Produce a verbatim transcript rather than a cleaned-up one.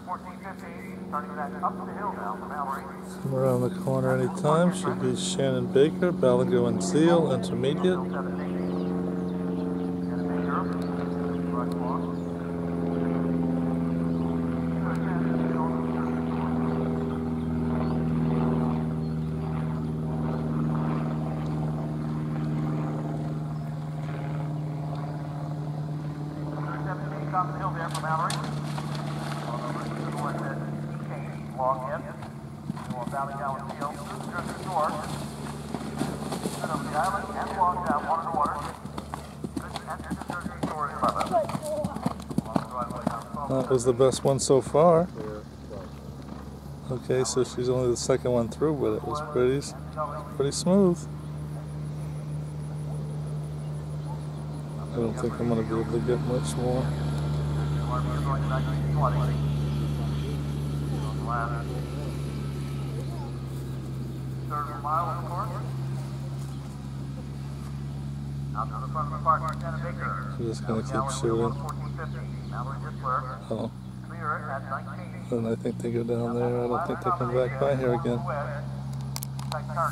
Come around the corner anytime. Should be Shanon Baker, Ballingowan Zeal, intermediate. Top of the hill there from Mallory. Long in. Ballingowan Zeal. There's the door. Then over the island and long down, water to water. That was the best one so far. Okay, so she's only the second one through, but it was pretty, pretty smooth. I don't think I'm going to be able to get much more. Third mile, of course. Out to the front of the park, Shanon Baker. I'm just going to keep shooting. Oh. And I think they go down there. I don't think they come back by here again.